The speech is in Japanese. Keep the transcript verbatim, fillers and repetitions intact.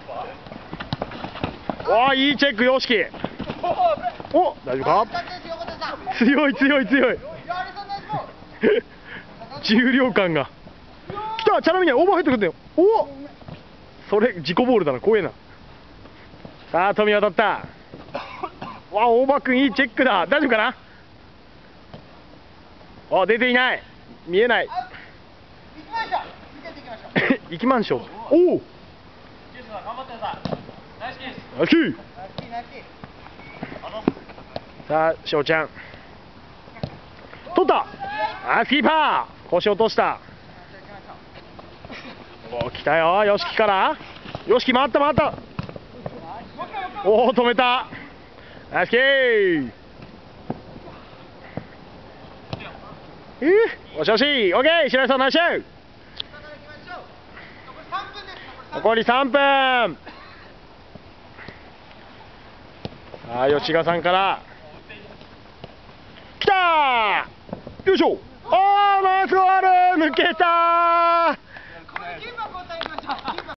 わあ、いいチェック、よしき。お、大丈夫か。強い強い強い。重量感が。きた、チャラミにオーバーヘッドくんだよ。お、それ自己ボールだな、怖えな。さあ、富当たった。わあ、大場君いいチェックだ。大丈夫かな。あ、出ていない。見えない。行きましょう。おお。ナイスキー。さあ、翔ちゃん。取った。ナイスキーパー。腰落とした。お、来たよ、よしきから。よしき、回った回った。おお、止めた。ナイスキー。えー、よしよし、オッケー、白井さん、ナイスシュー。残りさんぷん。さあ、吉賀さんから。きたー。よいしょ。あー、ナイスゴール、抜けたー。